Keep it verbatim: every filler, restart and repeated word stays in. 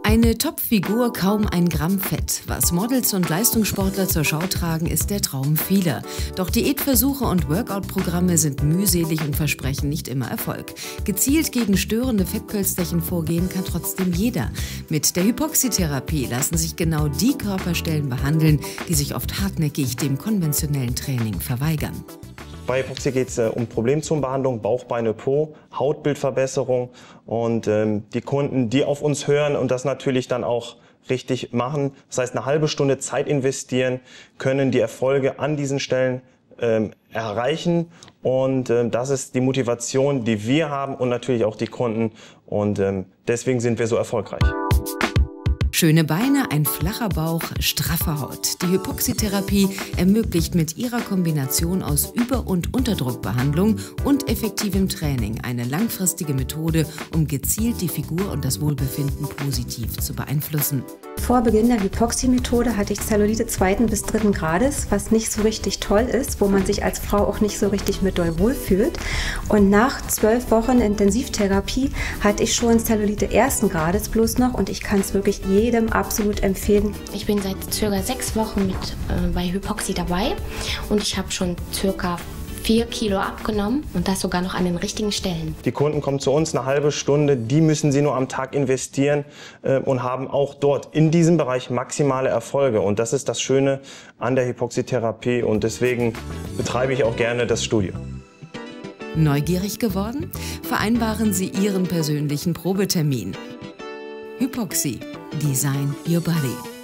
Eine Topfigur, kaum ein Gramm Fett. Was Models und Leistungssportler zur Schau tragen, ist der Traum vieler. Doch Diätversuche und Workout-Programme sind mühselig und versprechen nicht immer Erfolg. Gezielt gegen störende Fettpölsterchen vorgehen kann trotzdem jeder. Mit der Hypoxie-Therapie lassen sich genau die Körperstellen behandeln, die sich oft hartnäckig dem konventionellen Training verweigern. Bei Hypoxie geht es äh, um Problemzonenbehandlung, Bauch, Beine, Po, Hautbildverbesserung. Und ähm, die Kunden, die auf uns hören und das natürlich dann auch richtig machen, das heißt eine halbe Stunde Zeit investieren, können die Erfolge an diesen Stellen ähm, erreichen. Und ähm, das ist die Motivation, die wir haben und natürlich auch die Kunden. Und ähm, deswegen sind wir so erfolgreich. Schöne Beine, ein flacher Bauch, straffe Haut. Die Hypoxie-Therapie ermöglicht mit ihrer Kombination aus Über- und Unterdruckbehandlung und effektivem Training eine langfristige Methode, um gezielt die Figur und das Wohlbefinden positiv zu beeinflussen. Vor Beginn der Hypoxie-Methode hatte ich Zellulite zweiten bis dritten Grades, was nicht so richtig toll ist, wo man sich als Frau auch nicht so richtig mit doll wohlfühlt. Und nach zwölf Wochen Intensivtherapie hatte ich schon Zellulite ersten Grades plus noch und ich kann es wirklich jedem absolut empfehlen. Ich bin seit circa sechs Wochen mit, äh, bei Hypoxie dabei und ich habe schon circa vier Kilo abgenommen und das sogar noch an den richtigen Stellen. Die Kunden kommen zu uns eine halbe Stunde, die müssen sie nur am Tag investieren äh, und haben auch dort in diesem Bereich maximale Erfolge. Und das ist das Schöne an der Hypoxie-Therapie und deswegen betreibe ich auch gerne das Studio. Neugierig geworden? Vereinbaren Sie Ihren persönlichen Probetermin. Hypoxie. Design Your Body.